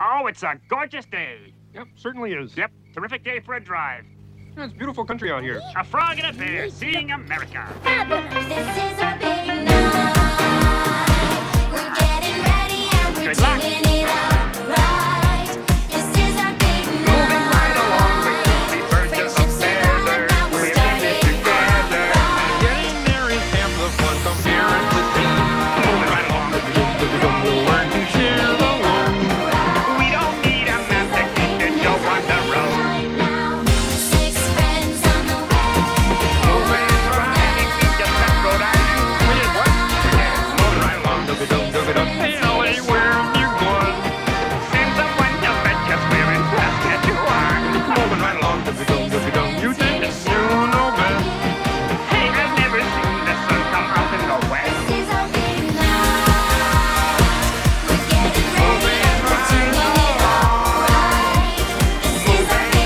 Oh, it's a gorgeous day. Yep, certainly is. Yep, terrific day for a drive. Yeah, it's beautiful country out here. A frog and a bear seeing America. This is our big night. We're getting ready and we're Good luck. doing it up right. This is our big night. Moving right along with the birds of feather. We're in it together. Getting there is half the fun. Come here and listen. Moving right along. We'll learn to share the load. We don't need a map to keep the show on the road. Right now, 6 friends on the way. Moving right, we just left Rhode Island. We did what? Yeah, moving right along. Dug-a-dug. Hey, Ellie, where have you gone? Send someone to fetch us. We're in Saskatchewan. Moving right along. Dug-a-dug. You think you know best. Hey, I've never seen the sun come up in the west. This is our big night. We're getting ready and we're doing it up right. This is our big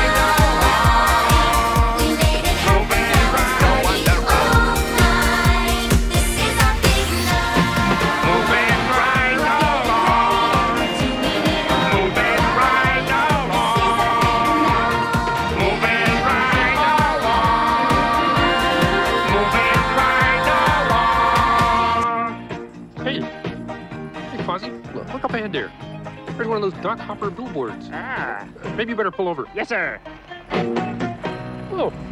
night. We made it happen and we're starting all night. This is our big night. Moving right along. Moving right along. Moving right along. Moving right along. Hey, Fozzie, look up ahead there. There's one of those dock hopper billboards. Ah, Maybe you better pull over. yes, sir. Oh,